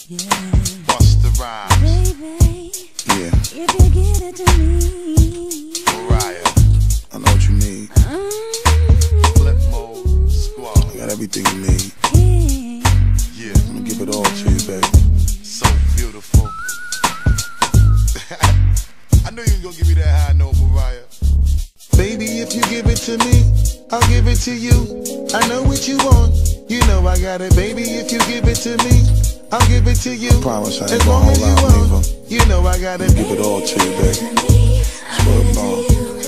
Busta Rhymes. Baby, Yeah, if you get it to me, Mariah. I know what you need. Flip Mode Squad. I got everything you need. Yeah, I'm gonna give it all to you, baby. so beautiful. I knew you was gonna give me that high note, Mariah. Baby, if you give it to me, I'll give it to you. I know what you want. You know I got it, baby. If you give it to me, I'll give it to you. Promise I ain't as gonna long as hold you out, want. neither. You know I got it. Give it all to you, baby. Swear to God.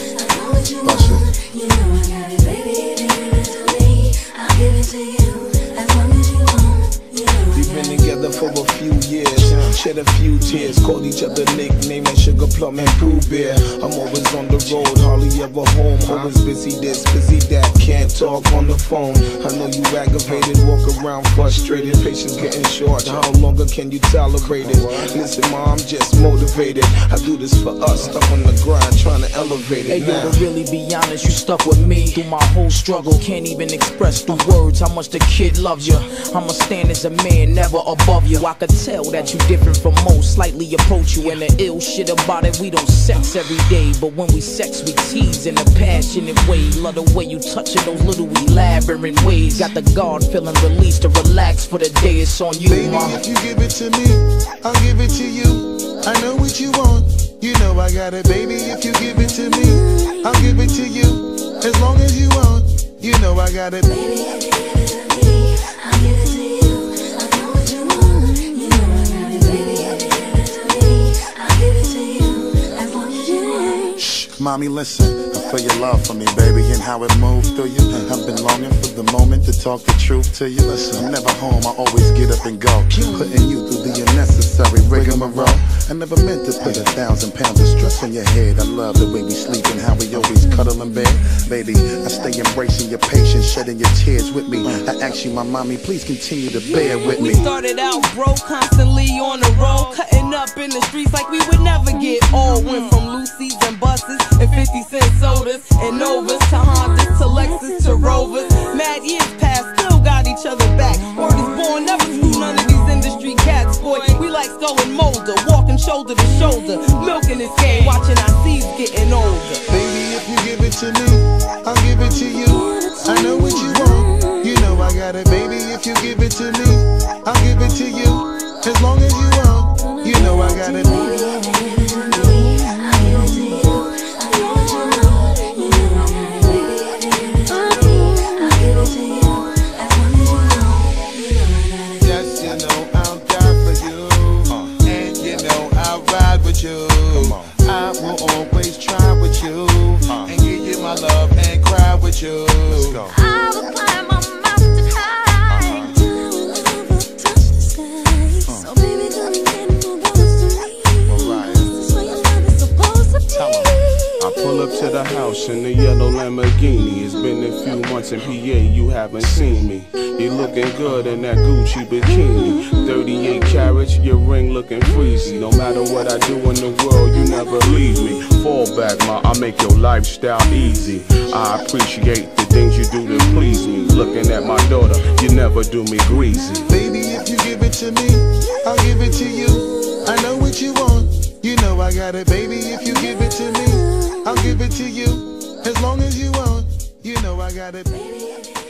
Bust it. you know I got it, baby. If you give it to me, I'll give it to you. As long as you want, you know We've been together for a few years, shed a few tears, called each other nicknames like Sugar Plum and Pooh Bear. I'm always on the road, hardly ever home, always busy this, busy that, can't talk on the phone. I know you aggravated, walk around frustrated, patience getting short, how longer can you tolerate it? Listen ma, I'm just motivated, I do this for us, stuck on the grind, trying to elevate it. Hey yo, to really be honest, you stuck with me through my whole struggle. Can't even express through words how much the kid loves you. I'ma stand as a man, never above you. I could tell that you different from most, slightly approach you. And the ill shit about it, we don't sex every day, but when we sex, we tease in a passionate way. Love the way you touch it, those little elaborate ways. Got the guard feeling released to relax for the day. It's on you, Baby, ma. if you give it to me, I'll give it to you. I know what you want. You know I got it, baby. If you give it to me, I'll give it to you. As long as you want. You know I got it. baby, if you give it to me, I'll give it to you. I know what you want, you know I got it, baby. If you give it to me, I'll give it to you. As long as you want. Shh, mommy, listen. I feel your love for me, baby, and how it moves through you. I've been longing for the moment to talk the truth to you. Listen, I'm never home, I always get up and go. Putting you through the unnecessary rigmarole. I never meant to put 1,000 pounds of stress on your head. I love the way we sleep and how we always cuddle in bed. Baby, I stay embracing your patience, shedding your tears with me. I ask you, my mommy, please continue to bear with We me. started out broke, constantly on the road, cutting up in the streets like we would never get old. Went from Lucy's and buses and 50-cent sodas and Novas to Hondas to Lexus to Rovers. Mad years past, still got each other back. Word is born, never screw none of these industry cats, boy. We like Skull and Molder, walking shoulder to shoulder, milking this game, watching our seeds getting older. Baby, if you give it to me, I'll give it to you. I know what you want. You know I got it, baby. If you give it to me, I'll give it to you. As long as you want. You know I got it. Baby, if you give it to me, I'll give it to you. I know what you want, you know I got it, baby. If you give it to me, I'll give it to you. As long as you want, you know I got it. Yes, you know I'll die for you. And you know I'll ride with you. I will always try with you. And give you my love and cry with you. Let's go. I will climb a mountain high till our love will touch the sky. So baby, come and get more close to me. Mariah. This is what your love is supposed to be. I pull up to the house in the yellow Lamborghini. It's been a few months in PA, you haven't seen me. You looking good in that Gucci bikini. 38 carats, your ring looking freezy. No matter what I do in the world, you never leave me. Fall back, ma, I make your lifestyle easy. I appreciate the things you do to please me. Looking at my daughter, you never do me greasy. Baby, if you give it to me, I'll give it to you. I know what you want. You know I got it, baby. If you give it to me, I'll give it to you. As long as you want. You know I got it. Baby, if you